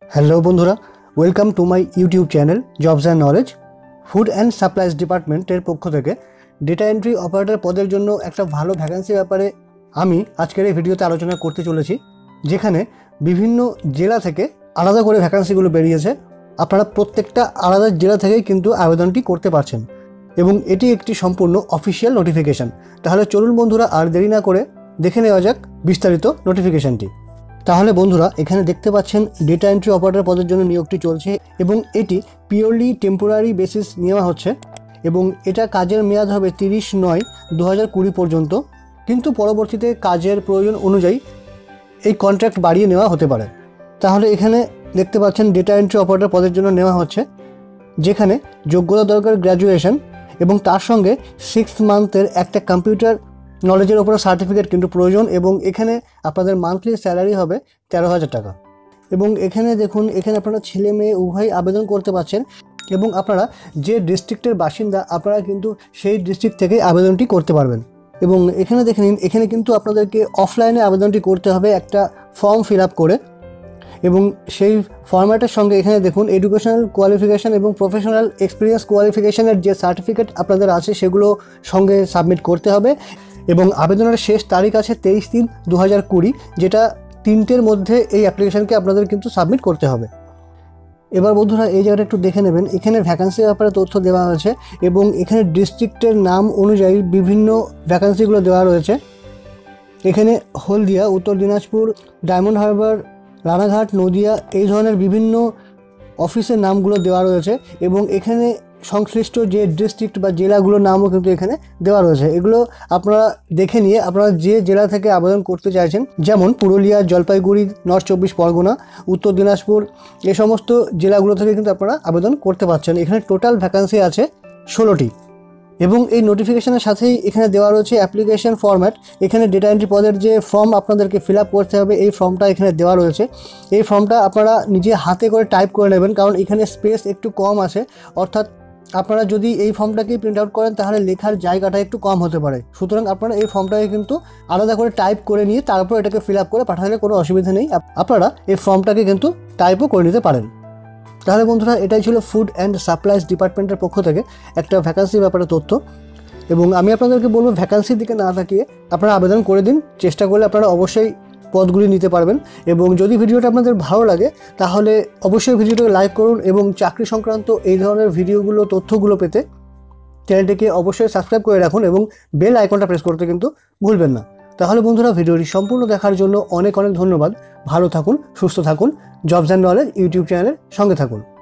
Hello বন্ধুরা, welcome to my YouTube channel jobs and knowledge. Food and supplies ডিপার্টমেন্টের পক্ষ থেকে ডেটা এন্ট্রি অপারেটর পদের জন্য একটা ভালো ভ্যাকেন্সির ব্যাপারে আমি আজকের এই ভিডিওতে আলোচনা করতে চলেছি, যেখানে বিভিন্ন জেলা থেকে আলাদা করে ভ্যাকেন্সিগুলো বেরিয়েছে। আপনারা প্রত্যেকটা আলাদা জেলা থেকেই কিন্তু আবেদনটি করতে পারছেন এবং এটি একটি সম্পূর্ণ অফিসিয়াল নোটিফিকেশান। তাহলে চলুন বন্ধুরা, আর দেরি না করে দেখে নেওয়া যাক বিস্তারিত নোটিফিকেশানটি। তাহলে বন্ধুরা, এখানে দেখতে পাচ্ছেন ডেটা এন্ট্রি অপারেটর পদের জন্য নিয়োগটি চলছে এবং এটি পিওরলি টেম্পোরারি বেসিস নেওয়া হচ্ছে এবং এটা কাজের মেয়াদ হবে 30/9/2020 পর্যন্ত, কিন্তু পরবর্তীতে কাজের প্রয়োজন অনুযায়ী এই কন্ট্রাক্ট বাড়িয়ে নেওয়া হতে পারে। তাহলে এখানে দেখতে পাচ্ছেন ডেটা এন্ট্রি অপারেটর পদের জন্য নেওয়া হচ্ছে, যেখানে যোগ্যতা দরকার গ্র্যাজুয়েশন এবং তার সঙ্গে 6 মান্থের একটা কম্পিউটার নলেজের ওপরে সার্টিফিকেট কিন্তু প্রয়োজন এবং এখানে আপনাদের মান্থলি স্যালারি হবে 13,000 টাকা। এবং এখানে দেখুন, এখানে আপনারা ছেলে মেয়ে উভয় আবেদন করতে পারছেন এবং আপনারা যে ডিস্ট্রিক্টের বাসিন্দা আপনারা কিন্তু সেই ডিস্ট্রিক্ট থেকে আবেদনটি করতে পারবেন। এবং এখানে দেখে নিন, এখানে কিন্তু আপনাদেরকে অফলাইনে আবেদনটি করতে হবে একটা ফর্ম ফিল আপ করে, এবং সেই ফরম্যাটের সঙ্গে এখানে দেখুন এডুকেশনাল কোয়ালিফিকেশান এবং প্রফেশনাল এক্সপিরিয়েন্স কোয়ালিফিকেশানের যে সার্টিফিকেট আপনাদের আছে সেগুলো সঙ্গে সাবমিট করতে হবে। এবং আবেদনের শেষ তারিখ আছে 23/3/2020, যেটা 3টের মধ্যে এই অ্যাপ্লিকেশানকে আপনাদের কিন্তু সাবমিট করতে হবে। এবার বন্ধুরা, এই জায়গাটা একটু দেখে নেবেন, এখানে ভ্যাকান্সির ব্যাপারে তথ্য দেওয়া হয়েছে এবং এখানে ডিস্ট্রিক্টের নাম অনুযায়ী বিভিন্ন ভ্যাকান্সিগুলো দেওয়া রয়েছে। এখানে হলদিয়া, উত্তর দিনাজপুর, ডায়মন্ড হারবার, রানাঘাট, নদিয়া, এই ধরনের বিভিন্ন অফিসের নামগুলো দেওয়া রয়েছে এবং এখানে সংশ্লিষ্ট যে ডিস্ট্রিক্ট বা জেলাগুলোর নামও কিন্তু এখানে দেওয়া রয়েছে। এগুলো আপনারা দেখে নিয়ে আপনারা যে জেলা থেকে আবেদন করতে চাইছেন, যেমন পুরুলিয়া, জলপাইগুড়ি, নর্থ 24 পরগনা, উত্তর দিনাজপুর, এই সমস্ত জেলাগুলো থেকে কিন্তু আপনারা আবেদন করতে পারছেন। এখানে টোটাল ভ্যাকান্সি আছে 16টি এবং এই নোটিফিকেশনের সাথেই এখানে দেওয়া রয়েছে অ্যাপ্লিকেশন ফরম্যাট। এখানে ডেটা এন্ট্রি পদের যে ফর্ম আপনাদেরকে ফিল আপ করতে হবে, এই ফর্মটা এখানে দেওয়া রয়েছে। এই ফর্মটা আপনারা নিজে হাতে করে টাইপ করে নেবেন, কারণ এখানে স্পেস একটু কম আছে। অর্থাৎ আপনারা যদি এই ফর্মটাকেই প্রিন্ট আউট করেন তাহলে লেখার জায়গাটা একটু কম হতে পারে। সুতরাং আপনারা এই ফর্মটাকে কিন্তু আলাদা করে টাইপ করে নিয়ে তারপর এটাকে ফিল আপ করে পাঠালে কোনো অসুবিধা নেই। আপনারা এই ফর্মটাকে কিন্তু টাইপও করে নিতে পারেন। তাহলে বন্ধুরা, এটাই ছিল ফুড অ্যান্ড সাপ্লাইজ ডিপার্টমেন্টের পক্ষ থেকে একটা ভ্যাকান্সির ব্যাপারে তথ্য। এবং আমি আপনাদেরকে বলবো, ভ্যাকান্সির দিকে না তাকিয়ে আপনারা আবেদন করে দিন। চেষ্টা করলে আপনারা অবশ্যই পদগুলি নিতে পারবেন। এবং যদি ভিডিওটা আপনাদের ভালো লাগে তাহলে অবশ্যই ভিডিওটাকে লাইক করুন এবং চাকরি সংক্রান্ত এই ধরনের ভিডিওগুলো, তথ্যগুলো পেতে চ্যানেলটিকে অবশ্যই সাবস্ক্রাইব করে রাখুন এবং বেল আইকনটা প্রেস করতে কিন্তু ভুলবেন না। তাহলে বন্ধুরা, ভিডিওটি সম্পূর্ণ দেখার জন্য অনেক অনেক ধন্যবাদ। ভালো থাকুন, সুস্থ থাকুন, জবস অ্যান্ড নলেজ ইউটিউব চ্যানেলের সঙ্গে থাকুন।